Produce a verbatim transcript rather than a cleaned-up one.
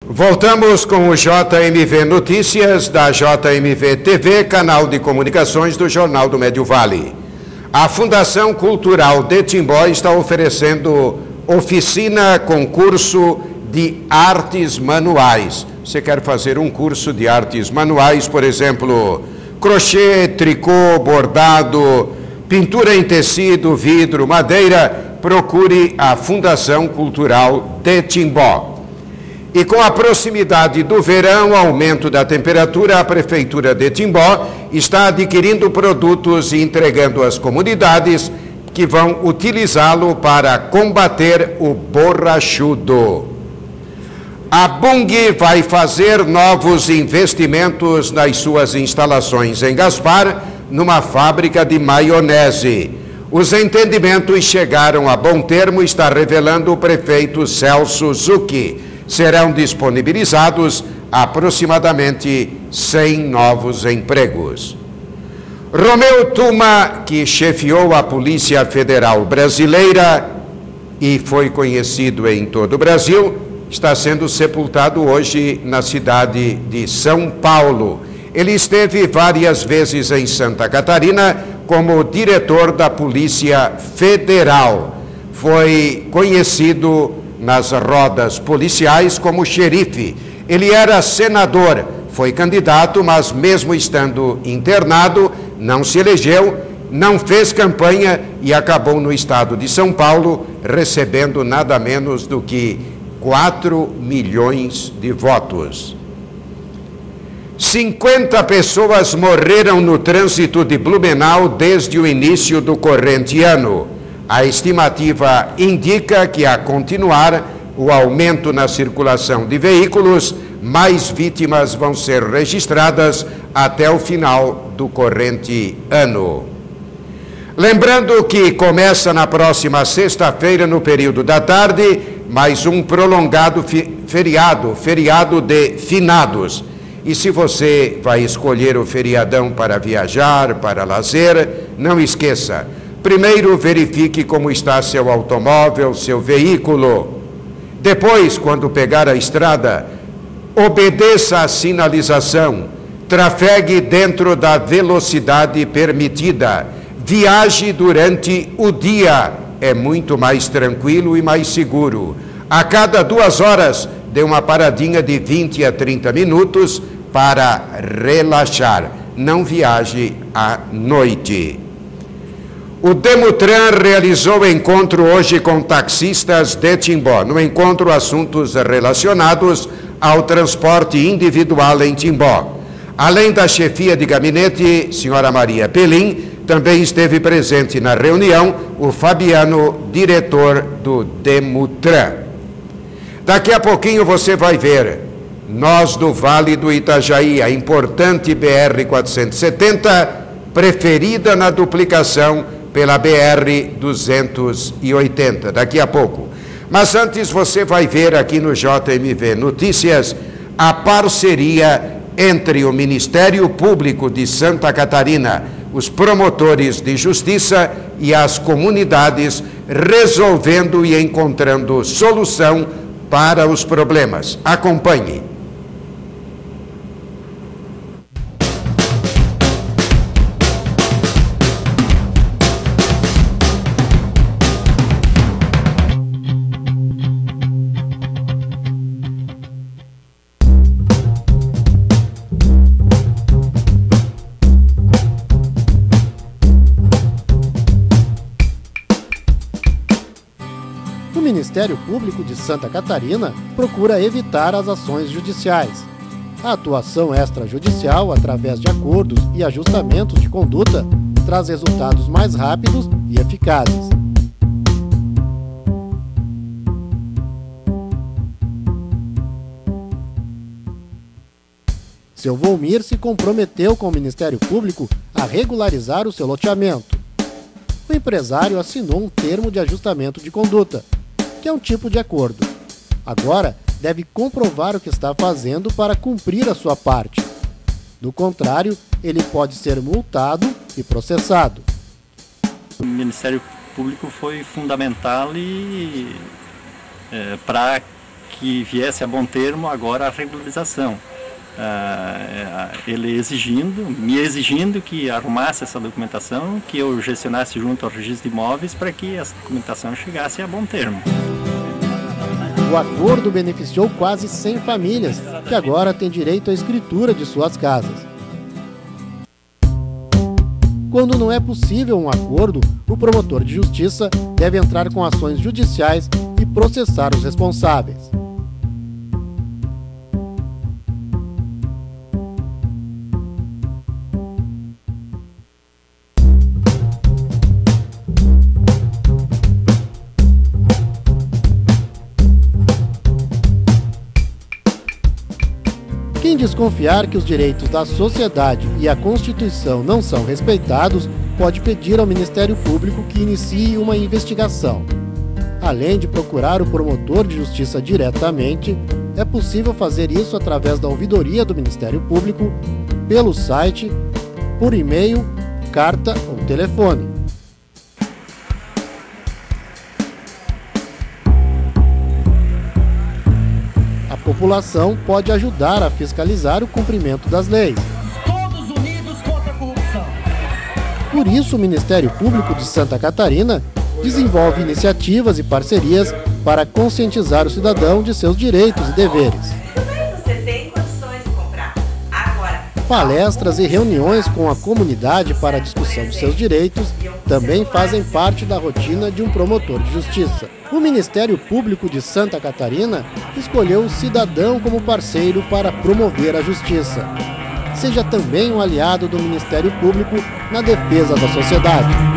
Voltamos com o J M V Notícias da J M V T V, canal de comunicações do Jornal do Médio Vale. A Fundação Cultural de Timbó está oferecendo oficina, concurso de artes manuais. Você quer fazer um curso de artes manuais, por exemplo, crochê, tricô, bordado, pintura em tecido, vidro, madeira, procure a Fundação Cultural de Timbó. E com a proximidade do verão, aumento da temperatura, a Prefeitura de Timbó está adquirindo produtos e entregando às comunidades que vão utilizá-lo para combater o borrachudo. A Bung vai fazer novos investimentos nas suas instalações em Gaspar, numa fábrica de maionese. Os entendimentos chegaram a bom termo, está revelando o prefeito Celso Zucchi. Serão disponibilizados aproximadamente cem novos empregos. Romeu Tuma, que chefiou a Polícia Federal Brasileira e foi conhecido em todo o Brasil, está sendo sepultado hoje na cidade de São Paulo. Ele esteve várias vezes em Santa Catarina como diretor da Polícia Federal. Foi conhecido nas rodas policiais como xerife. Ele era senador, foi candidato, mas mesmo estando internado, não se elegeu, não fez campanha e acabou no estado de São Paulo recebendo nada menos do que quatro milhões de votos. cinquenta pessoas morreram no trânsito de Blumenau desde o início do corrente ano. A estimativa indica que, a continuar o aumento na circulação de veículos, mais vítimas vão ser registradas até o final do corrente ano. Lembrando que começa na próxima sexta-feira, no período da tarde, mais um prolongado feriado, feriado de finados. E se você vai escolher o feriadão para viajar, para lazer, não esqueça. Primeiro, verifique como está seu automóvel, seu veículo. Depois, quando pegar a estrada, obedeça à sinalização. Trafegue dentro da velocidade permitida. Viaje durante o dia. É muito mais tranquilo e mais seguro. A cada duas horas, dê uma paradinha de vinte a trinta minutos para relaxar. Não viaje à noite. O Demutran realizou encontro hoje com taxistas de Timbó. No encontro, assuntos relacionados ao transporte individual em Timbó. Além da chefia de gabinete, senhora Maria Pelim, também esteve presente na reunião o Fabiano, diretor do Demutran. Daqui a pouquinho você vai ver, nós do Vale do Itajaí, a importante B R quatrocentos e setenta, preferida na duplicação pela B R duzentos e oitenta, daqui a pouco. Mas antes você vai ver aqui no J M V Notícias a parceria entre o Ministério Público de Santa Catarina, os promotores de justiça e as comunidades, resolvendo e encontrando solução para os problemas. Acompanhe. O Ministério Público de Santa Catarina procura evitar as ações judiciais. A atuação extrajudicial, através de acordos e ajustamentos de conduta, traz resultados mais rápidos e eficazes. Seu Volmir se comprometeu com o Ministério Público a regularizar o seu loteamento. O empresário assinou um termo de ajustamento de conduta, que é um tipo de acordo. Agora, deve comprovar o que está fazendo para cumprir a sua parte. Do contrário, ele pode ser multado e processado. O Ministério Público foi fundamental e é, para que viesse a bom termo agora a regularização. Uh, ele exigindo, me exigindo que arrumasse essa documentação, que eu gestionasse junto ao registro de imóveis para que essa documentação chegasse a bom termo. O acordo beneficiou quase cem famílias, que agora têm direito à escritura de suas casas. Quando não é possível um acordo, o promotor de justiça deve entrar com ações judiciais e processar os responsáveis. Quem desconfiar que os direitos da sociedade e a Constituição não são respeitados, pode pedir ao Ministério Público que inicie uma investigação. Além de procurar o promotor de justiça diretamente, é possível fazer isso através da ouvidoria do Ministério Público, pelo site, por e-mail, carta ou telefone. A população pode ajudar a fiscalizar o cumprimento das leis. Todos unidos contra a corrupção. Por isso, o Ministério Público de Santa Catarina desenvolve iniciativas e parcerias para conscientizar o cidadão de seus direitos e deveres. Você tem condições de comprar. Agora, palestras e reuniões com a comunidade para a discussão de seus direitos também fazem parte da rotina de um promotor de justiça. O Ministério Público de Santa Catarina escolheu o cidadão como parceiro para promover a justiça. Seja também um aliado do Ministério Público na defesa da sociedade.